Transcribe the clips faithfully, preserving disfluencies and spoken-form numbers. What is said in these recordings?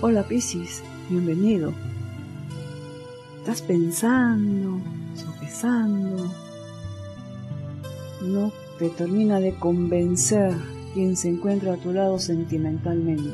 Hola Piscis, bienvenido. Estás pensando, sopesando, no te termina de convencer quien se encuentra a tu lado sentimentalmente.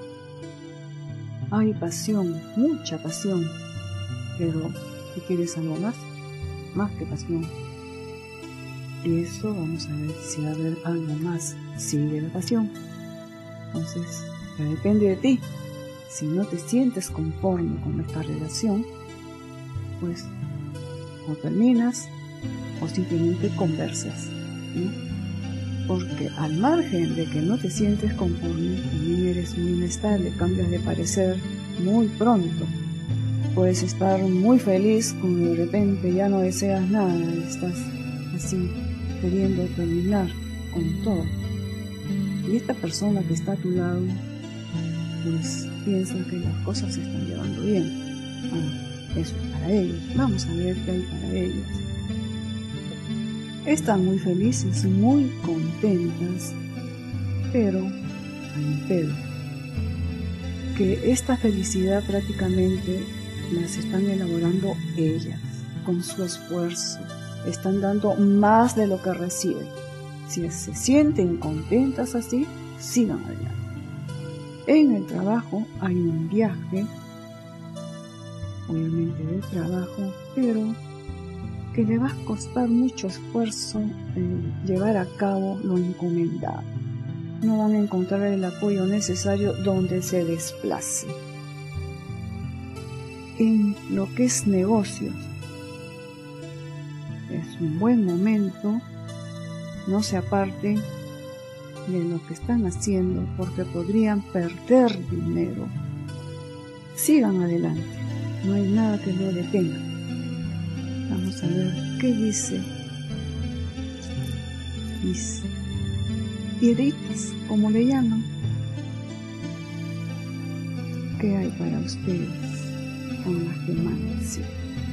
Hay pasión, mucha pasión, pero ¿tú quieres algo más? Más que pasión. Y eso vamos a ver si va a haber algo más, sí, de la pasión. Entonces, ya depende de ti. Si no te sientes conforme con esta relación, pues o terminas o simplemente conversas, ¿no? Porque al margen de que no te sientes conforme, también eres muy inestable, cambias de parecer muy pronto. Puedes estar muy feliz cuando de repente ya no deseas nada, estás así queriendo terminar con todo. Y esta persona que está a tu lado, pues piensa que las cosas se están llevando bien. Bueno, eso es para ellos. Vamos a ver qué hay para ellos. Están muy felices, muy contentas, pero hay un pero. Que esta felicidad prácticamente las están elaborando ellas, con su esfuerzo. Están dando más de lo que reciben. Si se sienten contentas así, sigan adelante. En el trabajo hay un viaje, obviamente de trabajo, pero que le va a costar mucho esfuerzo eh, llevar a cabo lo encomendado. No van a encontrar el apoyo necesario donde se desplace. En lo que es negocios, es un buen momento, no se aparten de lo que están haciendo porque podrían perder dinero. Sigan adelante, no hay nada que lo detenga. Vamos a ver qué dice mis piedritas, como le llaman. ¿Qué hay para ustedes con las que mandan?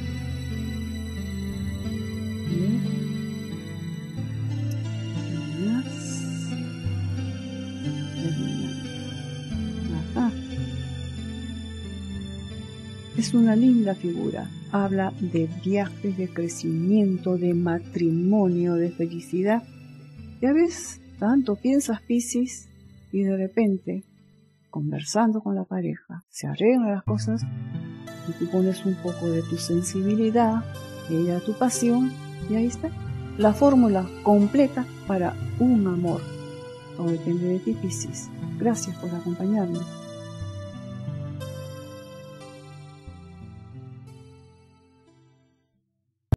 Es una linda figura, habla de viajes, de crecimiento, de matrimonio, de felicidad. Ya ves, tanto piensas Piscis y de repente, conversando con la pareja, se arreglan las cosas y tú pones un poco de tu sensibilidad, ella tu pasión y ahí está, la fórmula completa para un amor. Todo depende de ti, Piscis. Gracias por acompañarme.